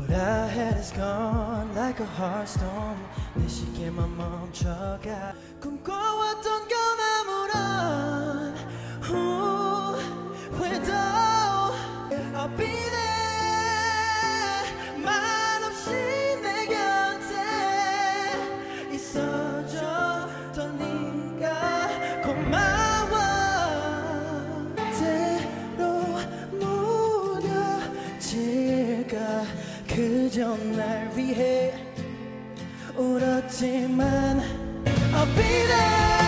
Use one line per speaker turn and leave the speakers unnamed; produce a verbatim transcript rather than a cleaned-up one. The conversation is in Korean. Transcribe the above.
What I had is gone like a heart storm. 내 시계만 멈춰가. 꿈꿔왔던 건 아무런 후회도 I'll be there. 말없이 내 곁에 있어줬던 네가 고마워. 때로 무뎌질까 그저 날 위해 울었지만 I'll be there.